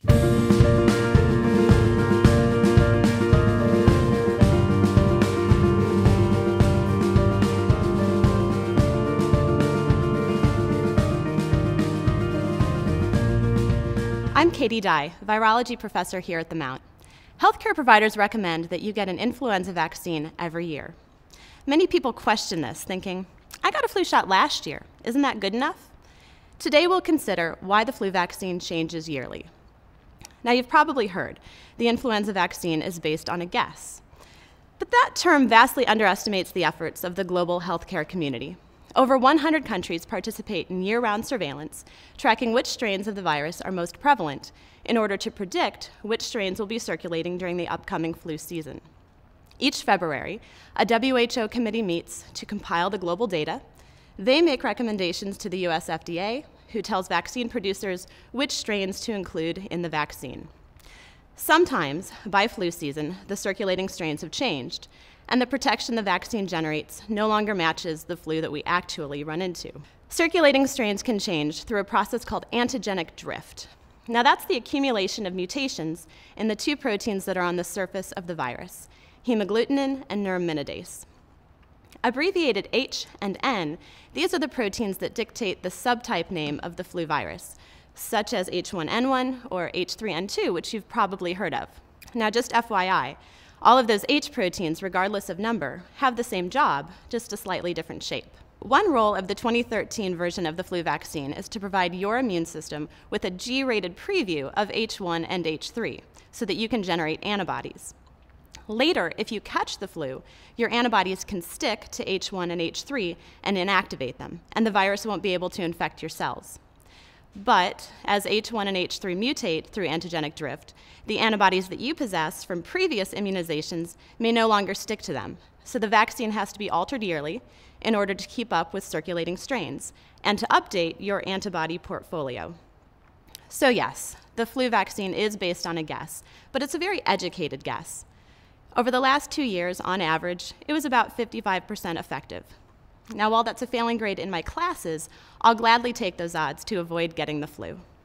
I'm Katy Dye, virology professor here at the Mount. Healthcare providers recommend that you get an influenza vaccine every year. Many people question this, thinking, I got a flu shot last year. Isn't that good enough? Today we'll consider why the flu vaccine changes yearly. Now you've probably heard the influenza vaccine is based on a guess. But that term vastly underestimates the efforts of the global healthcare community. Over 100 countries participate in year-round surveillance, tracking which strains of the virus are most prevalent in order to predict which strains will be circulating during the upcoming flu season. Each February, a WHO committee meets to compile the global data. They make recommendations to the US FDA, who tells vaccine producers which strains to include in the vaccine. Sometimes, by flu season, the circulating strains have changed, and the protection the vaccine generates no longer matches the flu that we actually run into. Circulating strains can change through a process called antigenic drift. Now that's the accumulation of mutations in the two proteins that are on the surface of the virus, hemagglutinin and neuraminidase. Abbreviated H and N, these are the proteins that dictate the subtype name of the flu virus, such as H1N1 or H3N2, which you've probably heard of. Now just FYI, all of those H proteins, regardless of number, have the same job, just a slightly different shape. One role of the 2013 version of the flu vaccine is to provide your immune system with a G-rated preview of H1 and H3 so that you can generate antibodies. Later, if you catch the flu, your antibodies can stick to H1 and H3 and inactivate them, and the virus won't be able to infect your cells. But as H1 and H3 mutate through antigenic drift, the antibodies that you possess from previous immunizations may no longer stick to them. So the vaccine has to be altered yearly in order to keep up with circulating strains and to update your antibody portfolio. So yes, the flu vaccine is based on a guess, but it's a very educated guess. Over the last 2 years, on average, it was about 55% effective. Now, while that's a failing grade in my classes, I'll gladly take those odds to avoid getting the flu.